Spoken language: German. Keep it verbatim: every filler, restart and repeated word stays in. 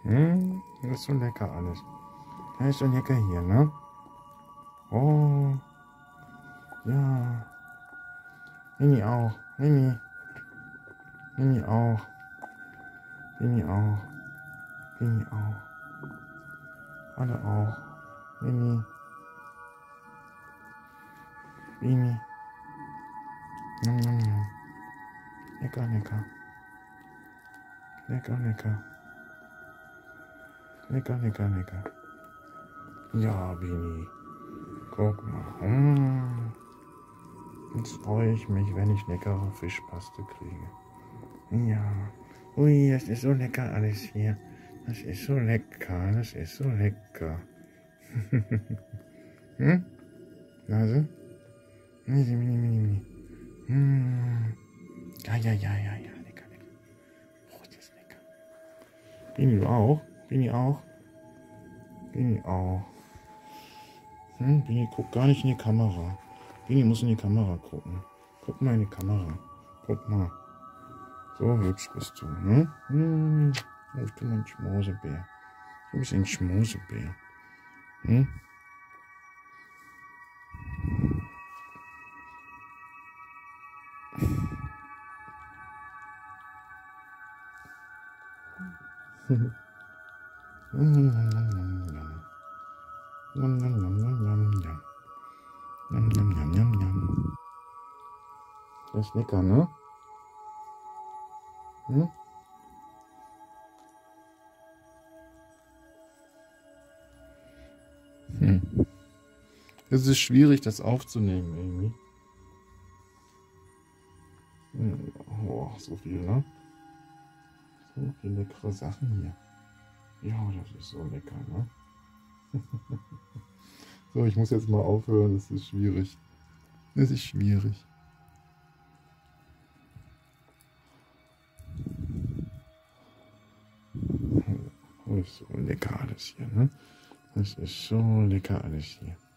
Hm, das ist so lecker alles. Das ist so lecker hier, ne? Oh. Ja. Mini auch. Mini. Mini auch. Mini auch. Mini auch. Alle auch. Mini. Mini. Nom, nom, nom. Lecker, lecker. Lecker, lecker. Lecker, lecker, lecker. Ja, Bini. Guck mal. Mm. Jetzt freue ich mich, wenn ich leckere Fischpaste kriege. Ja. Ui, das ist so lecker alles hier. Das ist so lecker. Das ist so lecker. Hm? Nase? Mini, mini, mini, mini. Hm. Ja, ja, ja, ja, ja. Lecker, lecker. Oh, das ist lecker. Bini, du auch? Bini auch? Bini auch. Hm? Bini guckt gar nicht in die Kamera. Bini muss in die Kamera gucken. Guck mal in die Kamera. Guck mal. So hübsch bist du, ne? Hm. Oh, du bist ein Schmusebär. Du bist ein Schmusebär. Hm? Das ist lecker, ne? Hm? Hm. Es ist schwierig, das aufzunehmen, irgendwie. Hm. Oh, so viel, ne? So viele leckere Sachen hier. Ja, das ist so lecker, ne? So, ich muss jetzt mal aufhören, es ist schwierig. Es ist schwierig. Oh, ist so lecker alles hier, ne? Es ist so lecker alles hier.